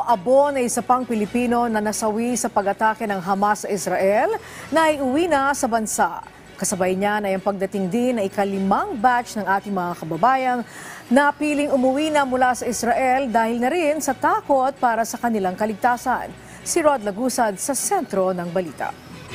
abo na isa pang Pilipino na nasawi sa pag-atake ng Hamas sa Israel na iuwi na sa bansa. Kasabay niya na yung pagdating din na ika-5 batch ng ating mga kababayang na piling umuwi na mula sa Israel dahil na rin sa takot para sa kanilang kaligtasan. Si Rod Lagusad sa sentro ng balita.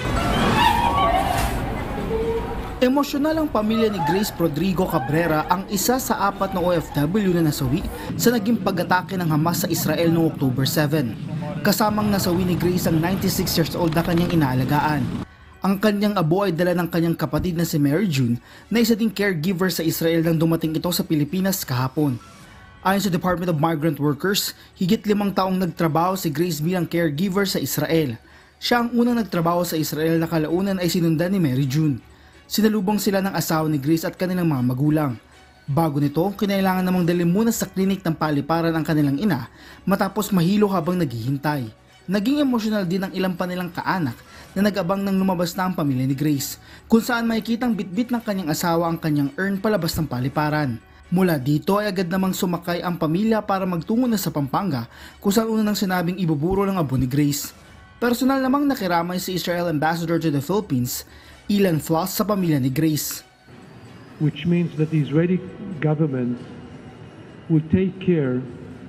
Emosyonal ang pamilya ni Grace Rodrigo Cabrera, ang isa sa 4 na OFW na nasawi sa naging pag-atake ng Hamas sa Israel noong October 7. Kasamang nasawi ni Grace ang 96 years old na kanyang inaalagaan. Ang kanyang abo ay dala ng kanyang kapatid na si Mary June na isa ding caregiver sa Israel nang dumating ito sa Pilipinas kahapon. Ayon sa Department of Migrant Workers, higit 5 taong nagtrabaho si Grace bilang caregiver sa Israel. Siya ang unang nagtrabaho sa Israel na kalaunan ay sinundan ni Mary June. Sinalubong sila ng asawa ni Grace at kanilang mga magulang. Bago nito, kinailangan namang dalhin muna sa klinik ng paliparan ang kanilang ina matapos mahilo habang naghihintay. Naging emosyonal din ang ilang pa nilang kaanak na nag-abang nang lumabas na ang pamilya ni Grace, kung saan makikitang bitbit ng kanyang asawa ang kanyang urn palabas ng paliparan. Mula dito ay agad namang sumakay ang pamilya para magtungo na sa Pampanga, kung saan una nang sinabing ibuburo ng abo ni Grace. Personal namang nakiramay si Israel Ambassador to the Philippines, Ilan Floss, sa pamilya ni Grace. Which means that the Israeli government will take care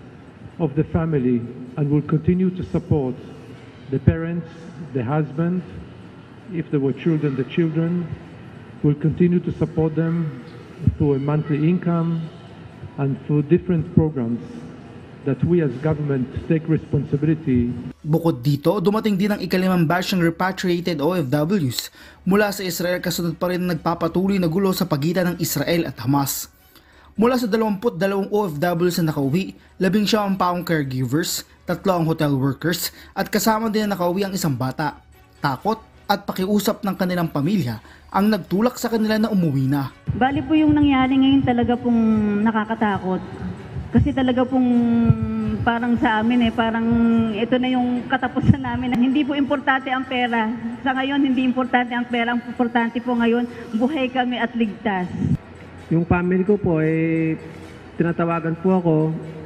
of the family and will continue to support the parents, the husband, if there were children, the children, will continue to support them through a monthly income and through different programs that we as government take responsibility. Bukod dito, dumating din ang ika-5 batch ng repatriated OFWs mula sa Israel, kasunod pa rin nagpapatuloy na gulo sa pagitan ng Israel at Hamas. Mula sa 22 OFWs na nakauwi, 11 ang paong caregivers, 3 ang hotel workers at kasama din na nakauwi ang isang bata. Takot at pakiusap ng kanilang pamilya ang nagtulak sa kanila na umuwi na. Bali po yung nangyari ngayon talaga pong nakakatakot. Kasi talaga pong parang sa amin parang ito na yung katapusan namin. Hindi po importante ang pera. Sa ngayon, hindi importante ang pera. Ang importante po ngayon, buhay kami at ligtas. Yung family ko po, tinatawagan po ako,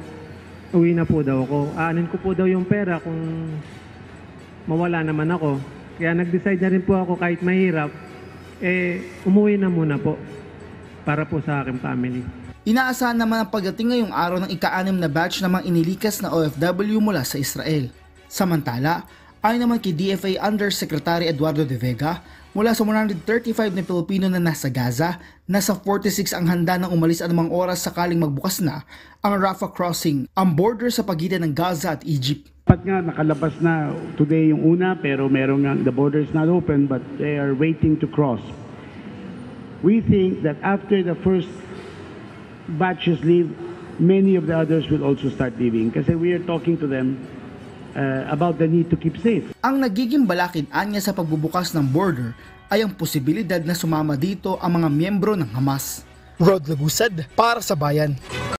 uwi na po daw ako. Aanin ko po daw yung pera kung mawala naman ako. Kaya nag-decide na rin po ako kahit mahirap, umuwi na muna po para po sa aking family. Inaasahan naman ang pagdating ngayong araw ng ika-6 na batch ng mga inilikas na OFW mula sa Israel. Samantala, ayon naman kay DFA Undersecretary Eduardo De Vega, mula sa 135 na Pilipino na nasa Gaza, nasa 46 ang handa ng umalis anumang oras sakaling magbukas na ang Rafah crossing, ang border sa pagitan ng Gaza at Egypt. Dapat nga nakalabas na today yung una, pero meron nga, the border is not open but they are waiting to cross. We think that after the first batches leave, many of the others will also start leaving kasi we are talking to them about the need to keep safe. Ang nagiging balakid-anya sa pagbubukas ng border ay ang posibilidad na sumama dito ang mga miyembro ng Hamas. Rod Lagusad para sa Bayan.